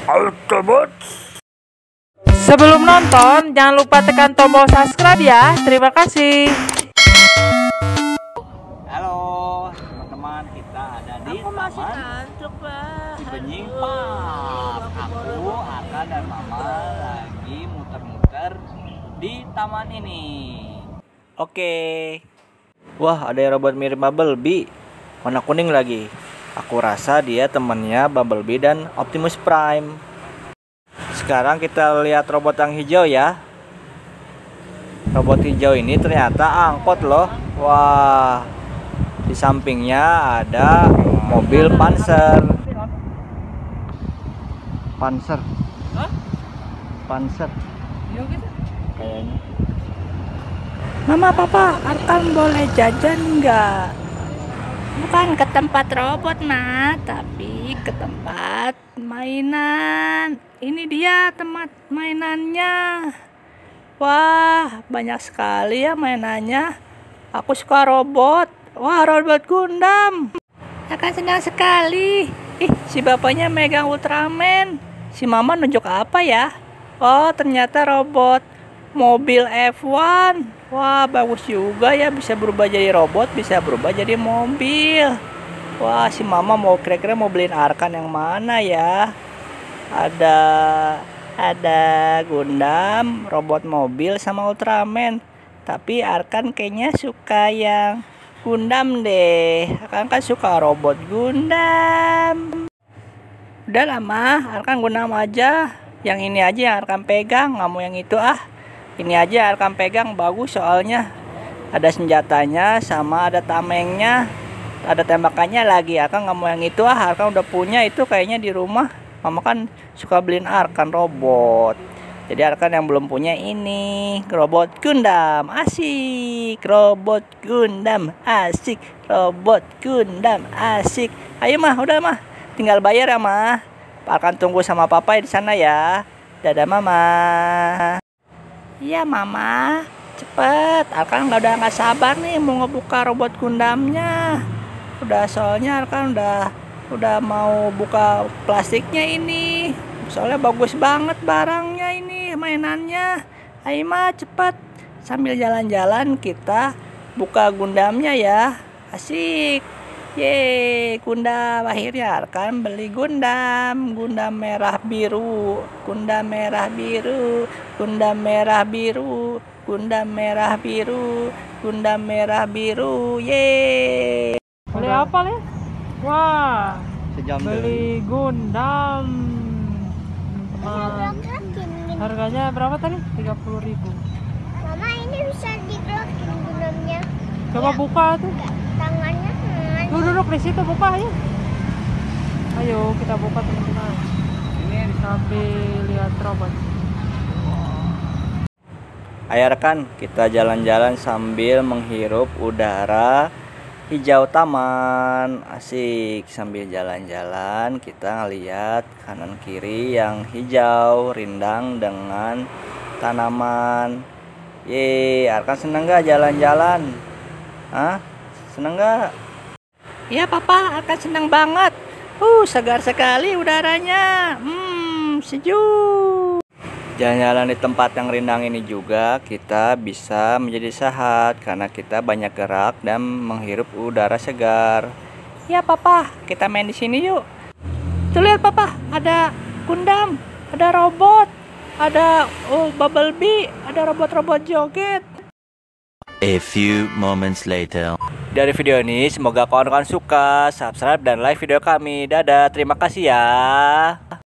Autobot. Sebelum nonton, jangan lupa tekan tombol subscribe ya. Terima kasih. Halo teman-teman, kita ada di Taman Cibenying Park. Aku, Aka, dan Mama lagi muter-muter di taman ini. Oke. Wah, ada yang robot mirip Bumblebee, warna kuning lagi. Aku rasa dia temannya Bumblebee dan Optimus Prime. Sekarang kita lihat robot yang hijau ya. Robot hijau ini ternyata angkot loh. Wah, di sampingnya ada mobil Panzer. Panzer. Panzer. Kayaknya. Mama, Papa, Arkan boleh jajan nggak? Bukan ke tempat robot, Ma, tapi ke tempat mainan. Ini dia tempat mainannya. Wah, banyak sekali ya mainannya. Aku suka robot. Wah, robot Gundam. Akan senang sekali. Si bapaknya megang Ultraman. Si mama nunjuk apa ya? Oh, ternyata robot mobil F1. Wah, bagus juga ya, bisa berubah jadi robot, bisa berubah jadi mobil. Wah, si mama mau kira-kira mau beliin Arkan yang mana ya? Ada Gundam, robot mobil sama Ultraman. Tapi Arkan kayaknya suka yang Gundam deh. Arkan kan suka robot Gundam. Udah lama, Arkan Gundam aja. Yang ini aja yang Arkan pegang, nggak mau yang itu ah. Ini aja Arkan pegang, bagus soalnya. Ada senjatanya sama ada tamengnya. Ada tembakannya lagi. Arkan nggak mau yang itu ah. Arkan udah punya itu kayaknya di rumah. Mama kan suka beliin Arkan robot. Jadi Arkan yang belum punya ini robot Gundam. Asik. Robot Gundam asik. Robot Gundam asik. Ayo mah, udah mah. Tinggal bayar ya mah. Arkan tunggu sama papa di sana ya. Dadah mama. Iya mama, cepet. Arkan udah nggak sabar nih mau ngebuka robot Gundamnya. Udah soalnya Arkan udah mau buka plastiknya ini. Soalnya bagus banget barangnya ini, mainannya. Ayo mah cepet. Sambil jalan-jalan kita buka Gundamnya ya. Asik. Yeay, Gundam. Akhirnya Arkan beli Gundam. Gundam merah biru. Gundam merah biru. Gundam merah biru. Gundam merah biru. Gundam merah biru. Yeay. Beli apa, Le? Wah, Sejam beli Gundam. Harganya berapa tadi? 30.000. Mama, ini bisa diglokin Gundamnya. Coba buka tuh. Tangannya Duduk di situ, buka ayo. Ayo kita buka teman-teman. Ini Sambil lihat robot. Ayo rekan, kita jalan-jalan sambil menghirup udara hijau taman. Asik, sambil jalan-jalan kita ngeliat kanan kiri yang hijau rindang dengan tanaman. Yeay, Arkan seneng gak jalan-jalan? Hah? Seneng gak? Iya papa, Arkan senang banget. Segar sekali udaranya. Sejuk. Jalan-jalan di tempat yang rindang ini juga kita bisa menjadi sehat karena kita banyak gerak dan menghirup udara segar. Ya papa, kita main di sini yuk. Tuh lihat papa, ada Gundam, ada robot, ada Bumblebee, ada robot-robot joget. A few moments later. Dari video ini semoga kawan-kawan suka, subscribe dan like video kami. Dadah, terima kasih ya.